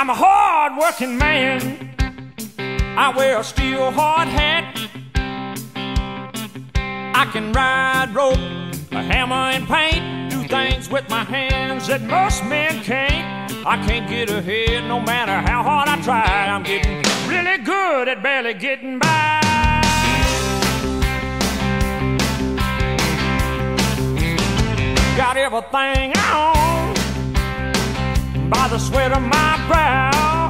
I'm a hard-working man. I wear a steel hard hat. I can ride rope, a hammer and paint, do things with my hands that most men can't. I can't get ahead no matter how hard I try. I'm getting really good at barely getting by. Got everything I own by the sweat of my brow.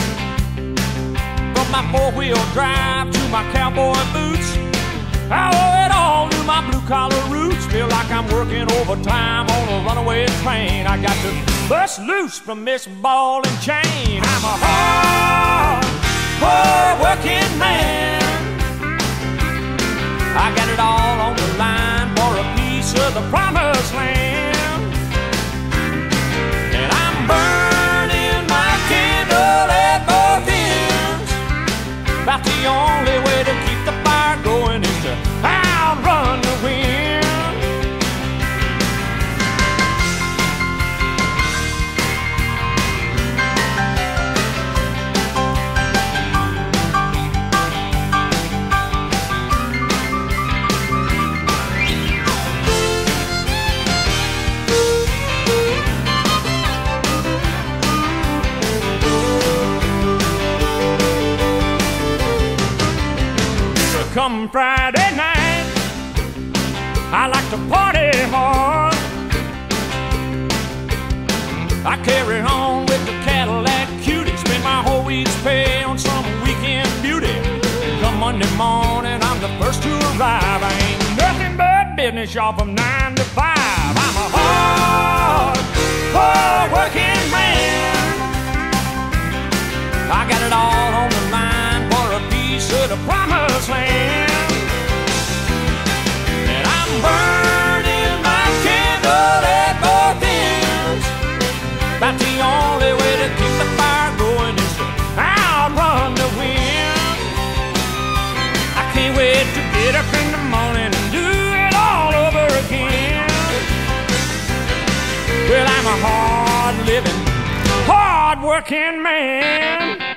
From my four-wheel drive to my cowboy boots, I owe it all to my blue-collar roots. Feel like I'm working overtime on a runaway train. I got to bust loose from this ball and chain. I'm a hard-working man. I got it all on the line for a piece of the promised land. And I'm burning my candle at both ends. About the only way to keep the fire going is to outrun the wind. Come Friday night, I like to party hard. I carry on with the Cadillac cutie, spend my whole week's pay on some weekend beauty. Come Monday morning, I'm the first to arrive. I ain't nothing but business, y'all, from 9 to 5. I'm a hard-working man. I got it all on the line for a piece of the promised land. And I'm burning my candle at both ends. About the only way to keep the fire going is to outrun the wind. I can't wait to get up in the morning and do it all over again. Well, I'm a hard-living, hard-working man.